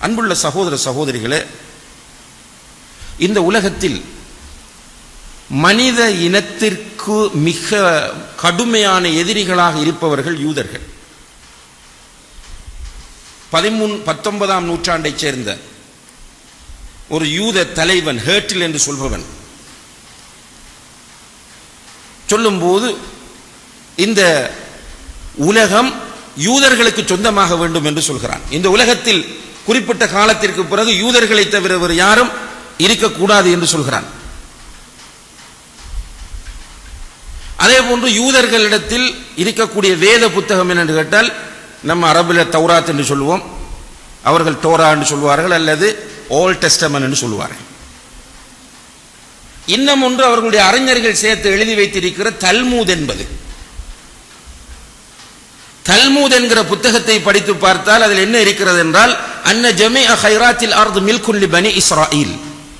அன்புள்ள சகோதர சகோதரிகளே, இந்த உலகத்தில் மனித இனத்திற்கு மிக கடுமையான எதிரிகளாக இருப்பவர்கள் யூதர்கள். 19ஆம் நூற்றாண்டைச் சேர்ந்த ஒரு யூத தலைவன் ஹேர்டில் என்று சொல்பவன் சொல்லும்போது, இந்த உலகம் யூதர்களுக்கு சொந்தமாக வேண்டும் என்று சொல்கிறான். இந்த உலகத்தில் குறிப்பிட்ட காலத்திற்கு பிறகு யூதர்களை தவிர வேறு யாரும் இருக்கக்கூடாது என்று சொல்கிறான். அதே போன்று யூதர்களிடத்தில் இருக்கக்கூடிய வேத புத்தகம் என்று கேட்டால், நம்ம அரபில் தௌராத் என்று சொல்லுவோம், அவர்கள் டோரா என்று சொல்வார்கள், அல்லது ஓல்ட் டெஸ்டமென்ட் என்று சொல்வார்கள். இன்னும் ஒன்று அவர்களுடைய அறிஞர்கள் சேர்த்து எழுதி வைத்திருக்கிற தல்மூத் என்பது. தல்மூத் என்கிற புத்தகத்தை படித்து பார்த்தால் அதில் என்ன இருக்கிறது என்றால், அன்ன ஜமீஅ கைராத்தில் அர்து மில்குன் லி பனி இஸ்ராயில்,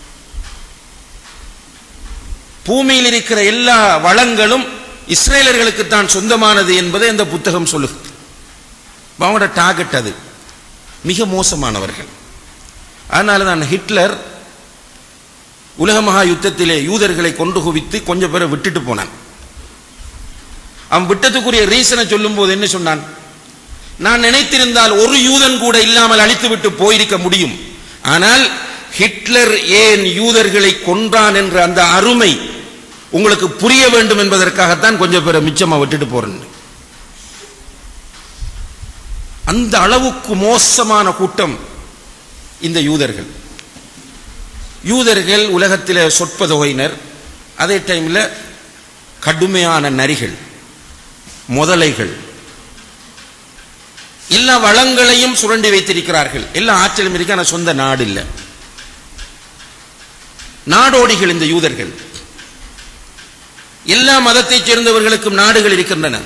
பூமியில் இருக்கிற எல்லா வளங்களும் இஸ்ரேலர்களுக்கு தான் சொந்தமானது என்பதை இந்த புத்தகம் சொல்லுகிறது. அவங்களோட டார்கெட் அது. மிக மோசமானவர்கள். அதனால தான் ஹிட்லர் உலக மகா யுத்தத்திலே யூதர்களை கொண்டு குவித்து கொஞ்சம் பேரை விட்டுட்டு போனான். அவன் விட்டதுக்குரிய ரீசனை சொல்லும் போது என்ன சொன்னான்? நான் நினைத்திருந்தால் ஒரு யூதன் கூட இல்லாமல் அழித்து விட்டு போயிருக்க முடியும், ஆனால் ஹிட்லர் ஏன் யூதர்களை கொன்றான் என்ற அந்த அருமை உங்களுக்கு புரிய வேண்டும் என்பதற்காகத்தான் கொஞ்சம் பேரை மிச்சமா விட்டுட்டு போறேன். அந்த அளவுக்கு மோசமான கூட்டம் இந்த யூதர்கள். யூதர்கள் உலகத்தில் சொற்ப தொகையினர், அதே டைமில் கடுமையான நரிகள், முதலைகள், எல்லா வளங்களையும் சுரண்டி வைத்திருக்கிறார்கள். எல்லா ஆற்றலும் இருக்க, ஆனால் சொந்த நாடு இல்லை. நாடோடிகள் இந்த யூதர்கள். எல்லா மதத்தைச் சேர்ந்தவர்களுக்கும் நாடுகள் இருக்கின்றன.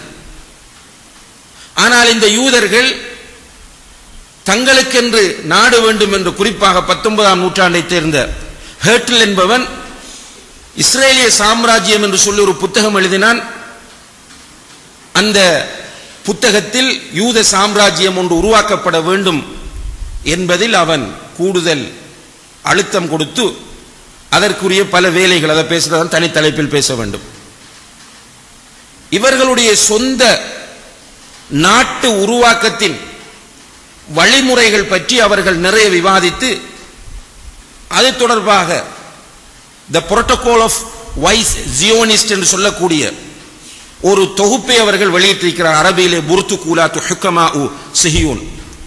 ஆனால் இந்த யூதர்கள் தங்களுக்கென்று நாடு வேண்டும் என்று, குறிப்பாக 19ஆம் நூற்றாண்டைச் சேர்ந்த ஹேர்டில் என்பவன் இஸ்ரேலிய சாம்ராஜ்யம் என்று சொல்லி ஒரு புத்தகம் எழுதினான். அந்த புத்தகத்தில் யூத சாம்ராஜ்யம் ஒன்று உருவாக்கப்பட வேண்டும் என்பதில் அவன் கூடுதல் அழுத்தம் கொடுத்து அதற்குரிய பல வேலைகள், அதை பேசுறதான் தனி தலைப்பில் பேச வேண்டும். இவர்களுடைய சொந்த நாட்டு உருவாக்கத்தின் வழிமுறைகள் பற்றி அவர்கள் நிறைய விவாதித்து, அது தொடர்பாக the protocol of wise Zionist என்று சொல்லக்கூடிய ஒரு தொகுப்பை அவர்கள் வெளியிட்டிருக்கிறார். அரபியிலே புர்துகூலாத்து ஹுக்கமாஉ சிஹியூன்.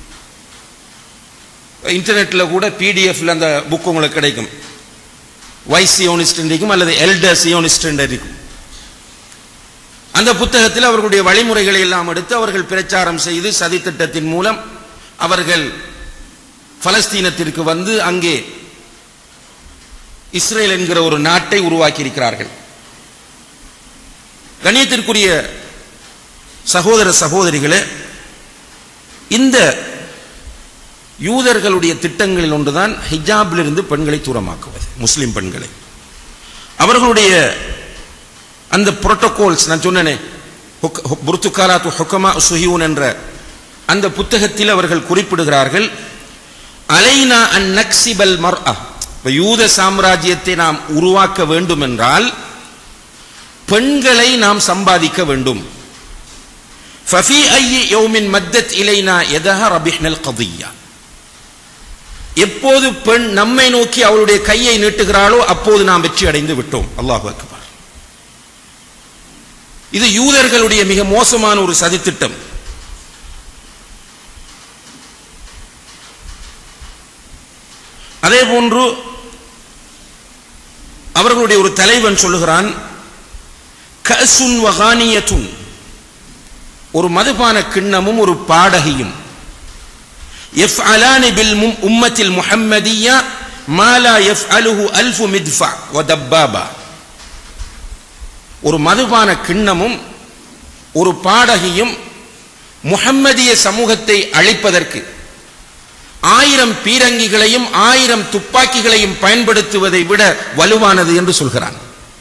இன்டர்நெட்ல கூட பிடிஎஃப்ல அந்த புக் உங்களுக்கு கிடைக்கும். வைஸ் சியோனிஸ்ட் இருக்கும் அல்லது எல்டர் சியோனிஸ்ட் இருக்கும். அந்த புத்தகத்தில் அவர்களுடைய வழிமுறைகளை எல்லாம் எடுத்து அவர்கள் பிரச்சாரம் செய்து சதித்திட்டத்தின் மூலம் அவர்கள் பலஸ்தீனத்திற்கு வந்து அங்கே இஸ்ரேல் என்கிற ஒரு நாட்டை உருவாக்கி இருக்கிறார்கள். கண்ணியத்திற்குரிய சகோதர சகோதரிகளே, இந்த யூதர்களுடைய திட்டங்களில் ஒன்றுதான் ஹிஜாபிலிருந்து பெண்களை தூரமாக்குவது, முஸ்லிம் பெண்களை. அவர்களுடைய அந்த புரோட்டோகால்ஸ் நான் சொன்னேனே, புர்துகாலாத்து ஹுக்கமா சுஹியூன் என்ற அந்த புத்தகத்தில் அவர்கள் குறிப்பிடுகிறார்கள், அலைனா அன் நக்ஸிபல் மர்அ, யூத சாம்ராஜ்யத்தை நாம் உருவாக்க வேண்டும் என்றால் பெண்களை நாம் சம்பாதிக்க வேண்டும். ஃபஃபி ஐயி யௌமின் மத்தத் இலைனா யதஹ ரபிஹ்னல் கதிய்யா, எப்போது பெண் நம்மை நோக்கி அவளுடைய கையை நீட்டுகிறாளோ அப்போது நாம் வெற்றி அடைந்து விட்டோம். அல்லாஹு அக்பர். இது யூதர்களுடைய மிக மோசமான ஒரு சதித்திட்டம். அதே போன்று அவர்களுடைய ஒரு தலைவன் சொல்லுகிறான், கசுன் வகானியத்துன், ஒரு மதுபான கிண்ணமும் ஒரு பாடகியும், يفعلان بالأمة المحمدية ما لا يفعله ألف مدفع ودبابة. ஒரு மதுபான கிண்ணமும் ஒரு பாடகியும் முஹம்மதிய சமூகத்தை அழிப்பதற்கு 1000 பீரங்கிகளையும் 1000 துப்பாக்கிகளையும் பயன்படுத்துவதை விட வலுவானது என்று சொல்கிறான்.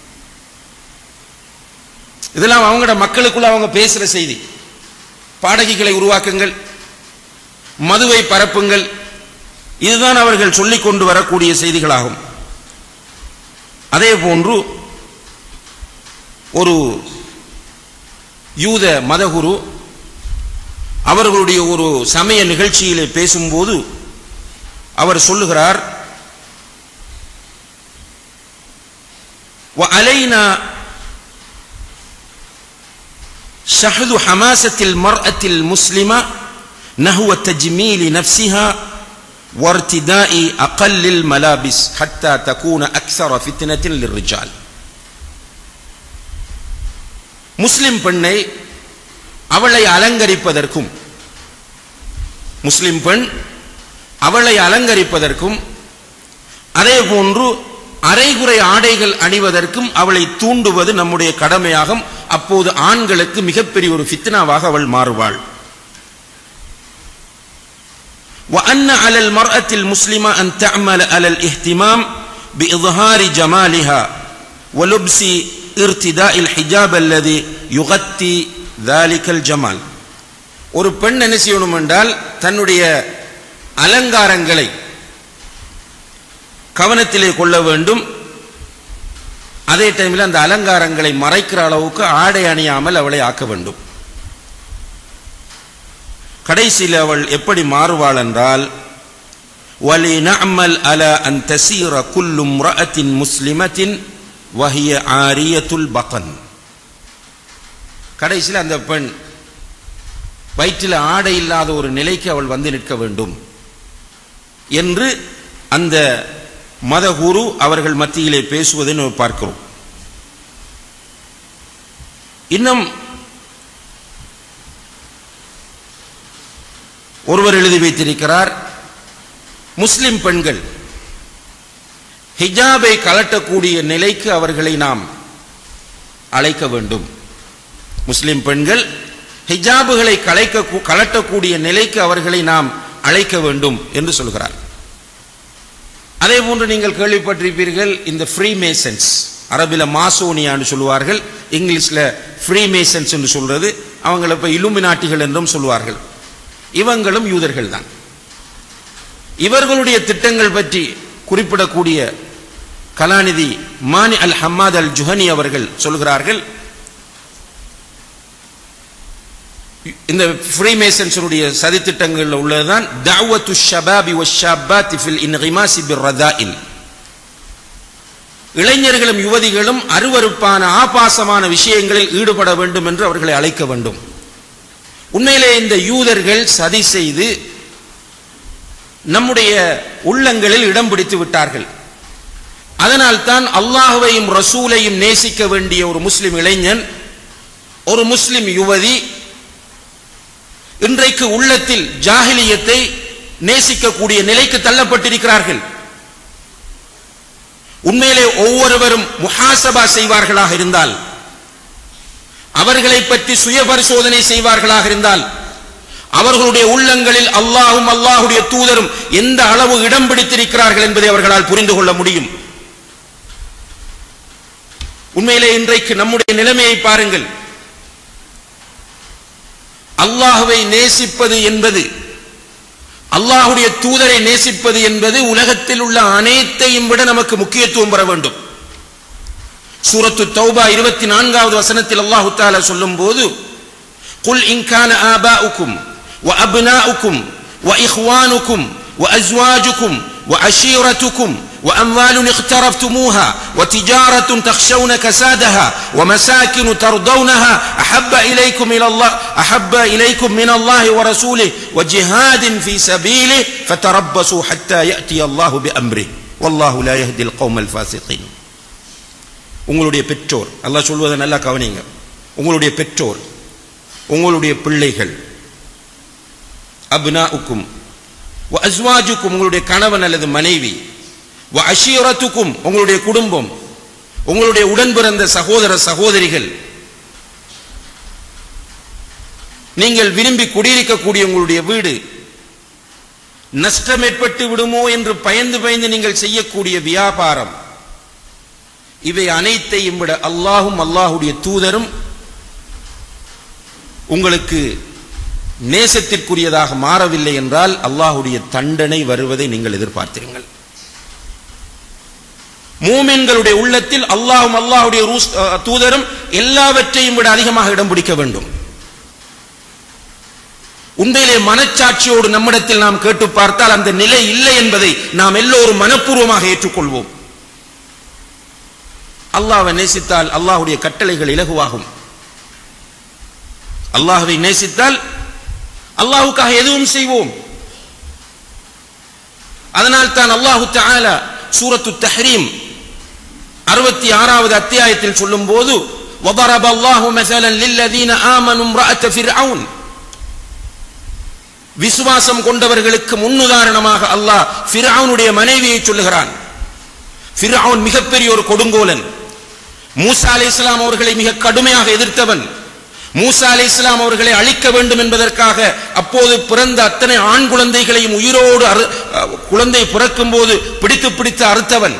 இதெல்லாம் அவங்களோட மக்களுக்குள்ள அவங்க பேசுற செய்தி. பாடகிகளை உருவாக்குங்கள், மதுவை பரப்புங்கள், இதுதான் அவர்கள் சொல்லிக் கொண்டு வரக்கூடிய செய்திகளாகும். அதே போன்று ஒரு யூத மதகுரு அவர்களுடைய ஒரு சமய நிகழ்ச்சியிலே பேசும்போது அவர் சொல்லுகிறார், وعلينا شحذ حماسة المرأة المسلمة نحو تجميل نفسها وارتداء أقل الملابس حتى تكون أكثر فتنة للرجال. முஸ்லிம் பெண்ணை அவளை அலங்கரிப்பதற்கும் முஸ்லிம் பெண் அவளை அலங்கரிப்பதற்கும் அதே போன்று அரைகுறை ஆடைகள் அணிவதற்கும் அவளை தூண்டுவது நம்முடைய கடமையாகும். அப்போது ஆண்களுக்கு மிகப்பெரிய ஒரு ஃபித்னாவாக அவள் மாறுவாள். وأن على المرأة المسلمة أن تعمل على الاهتمام بإظهار جمالها ولبس ارتداء الحجاب الذي يغطي ذلك الجمال. ஒரு பெண் என்ன செய்யணும் என்றால் தன்னுடைய அலங்காரங்களை கவனத்திலே கொள்ள வேண்டும். அதே டைமில் அந்த அலங்காரங்களை மறைக்கிற அளவுக்கு ஆடை அணியாமல் அவளை ஆக்க வேண்டும். கடைசியில் அவள் எப்படி மாறுவாள் என்றால், وَلِنَعْمَلْ عَلَى أَنْ تَسِيرَ كُلُّ امْرَأَةٍ مُسْلِمَةٍ وَهِيَ عَارِيَةُ الْبَطَنِ. கடைசியில் அந்த பெண் வயிற்றில் ஆடை இல்லாத ஒரு நிலைக்கு அவள் வந்து நிற்க வேண்டும் என்று அந்த மதகுரு அவர்கள் மத்தியிலே பேசுவதை நாம் பார்க்கிறோம். இன்னும் ஒருவர் எழுதி வைத்திருக்கிறார், முஸ்லிம் பெண்கள் ஹிஜாபை கலட்டக்கூடிய நிலைக்கு அவர்களை நாம் அழைக்க வேண்டும். முஸ்லிம் பெண்கள் ஹிஜாபுகளை கலட்டக்கூடிய நிலைக்கு அவர்களை நாம் அழைக்க வேண்டும் என்று சொல்கிறார். அதே போன்று நீங்கள் கேள்விப்பட்டிருப்பீர்கள், இந்த ஃப்ரீ மேசன்ஸ், அரபில மாசோனியான்னு சொல்லுவார்கள், இங்கிலீஷில் ஃப்ரீ மேசன்ஸ் என்று சொல்றது, அவங்களை இப்போ இலுமினாட்டிகள் என்றும் சொல்வார்கள். இவங்களும் யூதர்கள் தான். இவர்களுடைய திட்டங்கள் பற்றி குறிப்பிடக்கூடிய கலாநிதி மானி அல் ஹம்மாத் அல் ஜுஹனி அவர்கள் சொல்கிறார்கள், இந்த ஃப்ரீமேசன்ஸுடைய சதித்திட்டங்களில் உள்ளதுதான் தஅவத்து ஷபாபி வஷ்ஷாபாத்தி ஃபில் இன்கிமாசி பிர்ரதாயில். இளைஞர்களும் யுவதிகளும் அருவருப்பான ஆபாசமான விஷயங்களில் ஈடுபட வேண்டும் என்று அவர்களை அழைக்க வேண்டும். உண்மையிலே இந்த யூதர்கள் சதி செய்து நம்முடைய உள்ளங்களில் இடம் பிடித்து விட்டார்கள். அதனால்தான் அல்லாஹ்வையும் ரசூலையும் நேசிக்க வேண்டிய ஒரு முஸ்லிம் இளைஞன், ஒரு முஸ்லிம் யுவதி இன்றைக்கு உள்ளத்தில் ஜாஹிலியத்தை நேசிக்கக்கூடிய நிலைக்கு தள்ளப்பட்டிருக்கிறார்கள். உண்மையிலே ஒவ்வொருவரும் முஹாசபா செய்வார்களாக இருந்தால், அவர்களை பற்றி சுய பரிசோதனை செய்வார்களாக இருந்தால், அவர்களுடைய உள்ளங்களில் அல்லாஹும் அல்லாஹுடைய தூதரும் எந்த அளவு இடம் பிடித்திருக்கிறார்கள் என்பதை அவர்களால் புரிந்து கொள்ள முடியும். உண்மையிலே இன்றைக்கு நம்முடைய நிலைமையை பாருங்கள். அல்லாஹுவை நேசிப்பது என்பது, அல்லாஹுடைய தூதரை நேசிப்பது என்பது உலகத்தில் உள்ள அனைத்தையும் விட நமக்கு முக்கியத்துவம் பெற வேண்டும். சூரத்து தௌபா 24வது வசனத்தில் அல்லாஹ் தஆலா சொல்லும்போது, குல் இன் கான ஆபாஉக்கும் வ அப்னாஉக்கும் வ இஹ்வானுக்கும் வ அஸ்வாஜுக்கும் வ அஷீரத்துக்கும் وأموال اقترفتموها وتجارة تخشون كسادها ومساكن ترضونها أحب إليكم من الله ورسوله وجهاد في سبيله فتربصوا حتى يأتي الله بأمره والله لا يهدي القوم الفاسقين. உங்களுடைய பெற்றோர், அல்லாஹ் சொல்வதை நல்லா கவனிங்க, உங்களுடைய பெற்றோர், உங்களுடைய பிள்ளைகள், அப்னாஉக்கும் வ அஸ்வாஜுக்கும் உங்களுடைய கணவன் அல்லது மனைவி, வ அஷீரத்துக்கும் உங்களுடைய குடும்பம், உங்களுடைய உடன் பிறந்த சகோதர சகோதரிகள், நீங்கள் விரும்பி குடியிருக்கக்கூடிய உங்களுடைய வீடு, நஷ்டம் ஏற்பட்டு விடுமோ என்று பயந்து பயந்து நீங்கள் செய்யக்கூடிய வியாபாரம், இவை அனைத்தையும் விட அல்லாஹும் அல்லாஹுடைய தூதரும் உங்களுக்கு நேசத்திற்குரியதாக மாறவில்லை என்றால் அல்லாஹ்வுடைய தண்டனை வருவதை நீங்கள் எதிர்பார்த்திருங்கள். மூமின்களுடைய உள்ளத்தில் அல்லாஹ்வும் அல்லாஹ்வுடைய தூதரும் எல்லாவற்றையும் விட அதிகமாக இடம் பிடிக்க வேண்டும். உண்மையிலே மனச்சாட்சியோடு நம்மிடத்தில் நாம் கேட்டு பார்த்தால் அந்த நிலை இல்லை என்பதை நாம் எல்லோரும் மனப்பூர்வமாக ஏற்றுக்கொள்வோம். அல்லாஹ்வை நேசித்தால் அல்லாஹ்வுடைய கட்டளைகள் இலகுவாகும். அல்லாஹ்வை நேசித்தால் அல்லாஹ்வுக்காக எதுவும் செய்வோம். அதனால் தான் அல்லாஹ் தஆலா சூரத்து தஹ்ரீம் 66வது அத்தியாயத்தில் சொல்லும்போது وَضَرَبَ اللَّهُ مَثَلًا لِلَّذِينَ آمَنُوا امْرَأَةَ فِرْعَوْنَ, விசுவாசம் கொண்டவர்களுக்கு முன்னுதாரணமாக அல்லாஹ் ஃபிர்அவுனுடைய மனைவியை சொல்லுகிறான். ஃபிர்அவுன் மிகப்பெரிய ஒரு கொடுங்கோலன். மூசா அலைஹிஸ்ஸலாம் அவர்களை மிக கடுமையாக எதிர்த்தவன். மூசா அலைஹிஸ்ஸலாம் அவர்களை அழிக்க வேண்டும் என்பதற்காக அப்போது பிறந்த அத்தனை ஆண் குழந்தைகளையும் உயிரோடு குழந்தை பிறக்கும் போது பிடித்து அறுத்தவன்.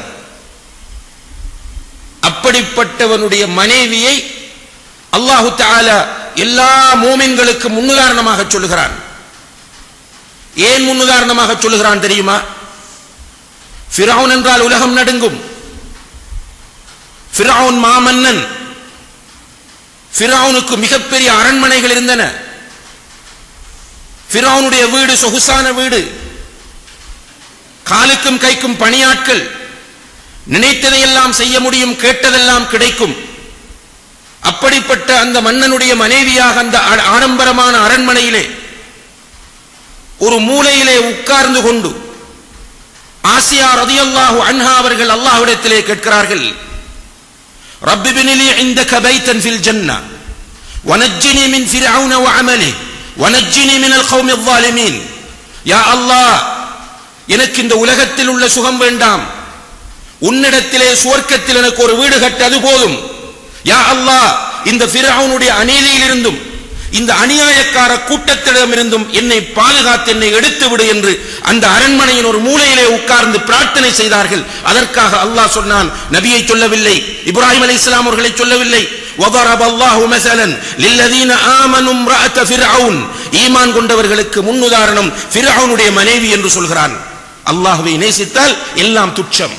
அப்படிப்பட்டவனுடைய மனைவியை அல்லாஹு தஆலா எல்லா மூமின்களுக்கு முன்னுதாரணமாக சொல்லுகிறான். ஏன் முன்னுதாரணமாக சொல்லுகிறான் தெரியுமா? ஃபிர்அவுன் என்றால் உலகம் நடுங்கும். ஃபிர்அவுன் மாமன்னன். ஃபிர்அவுனுக்கு மிகப்பெரிய அரண்மனைகள் இருந்தன. ஃபிர்அவுனுடைய வீடு சொகுசான வீடு, காலுக்கும் கைக்கும் பணியாட்கள், நினைத்ததையெல்லாம் செய்ய முடியும், கேட்டதெல்லாம் கிடைக்கும். அப்படிப்பட்ட அந்த மன்னனுடைய மனைவியாக அந்த ஆடம்பரமான அரண்மனையிலே ஒரு மூலையிலே உட்கார்ந்து கொண்டு ஆசியா ரலியல்லாஹு அன்ஹா அவர்கள் அல்லாஹ்விடத்திலே கேட்கிறார்கள், ரப்பி இப்னி லீ இன்தக பைத்தன் ஃபில் ஜன்னah வனஜ்ஜினி மின் ஃபிர்அவுன வஅமலிஹி வனஜ்ஜினி மினல் கௌமில் ஸாலிமீன். யா அல்லாஹ், எனக்கு இந்த உலகத்தில் உள்ள சுகம் வேண்டாம், உன்னிடத்திலே சுவர்க்கத்தில் எனக்கு ஒரு வீடு கட்ட அது போதும். யா அல்லாஹ், இந்த ஃபிர்அவுனுடைய அநீதியிலிருந்தும் இந்த அநியாயக்கார கூட்டத்திடமிருந்தும் என்னை பாதுகாத்து என்னை எடுத்து விடு என்று அந்த அரண்மனையின் ஒரு மூலையிலே உட்கார்ந்து பிரார்த்தனை செய்தார்கள். அதற்காக அல்லாஹ் சொன்னான், நபியை சொல்லவில்லை, இப்ராஹிம் அலைஹிஸ்ஸலாம் அவர்களை சொல்லவில்லை. وَضَرَبَ اللَّهُ مَثَلًا لِلَّذِينَ آمَنُوا امْرَأَةَ فِرْعَوْنَ, ஈமான் கொண்டவர்களுக்கு முன்னுதாரணம் ஃபிர்அவுனுடைய மனைவி என்று சொல்கிறான். அல்லாஹ்வை நேசித்தால் எல்லாம் துச்சம்.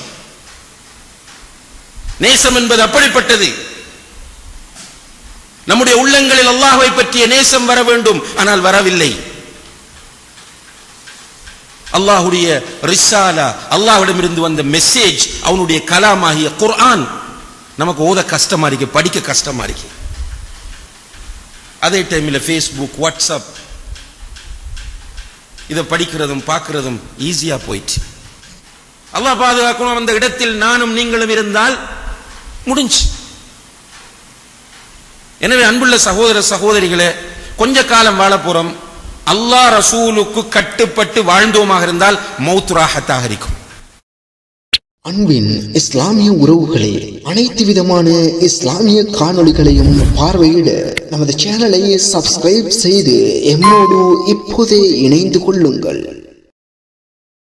நேசம் என்பது அப்படிப்பட்டது. நம்முடைய உள்ளங்களில் அல்லாஹ்வை பற்றிய நேசம் வர வேண்டும், ஆனால் வரவில்லை. அல்லாஹ்வுடைய ரிசாலா, அல்லாஹ்விடமிருந்து வந்த மெசேஜ், அவனுடைய கலாமாகிய குர்ஆன் நமக்கு ஓத கஷ்டமா இருக்கு, படிக்க கஷ்டமா இருக்கு. அதே டைமில் ஃபேஸ்புக், வாட்ஸ்அப் இதை படிக்கிறதும் பார்க்கிறதும் ஈஸியா போயிட்டு. அல்லாஹ் பாதுகாக்கணும். அந்த இடத்தில் நானும் நீங்களும் இருந்தால் முடிஞ்சு. எனவே அன்புள்ள சகோதர சகோதரிகளே, கொஞ்ச காலம் வாழ போறோம். அல்லாஹ் ரசூலுக்கு கட்டுப்பட்டு வாழ்ந்தோமாக இருந்தால் மௌத் ராஹத்தாக இருக்கும். அன்பின் இஸ்லாமிய உறவுகளே, அனைத்து விதமான இஸ்லாமிய காணொளிகளையும் பார்வையிட நமது சேனலை சப்ஸ்கிரைப் செய்து எம்மோடு இப்போதே இணைந்து கொள்ளுங்கள்.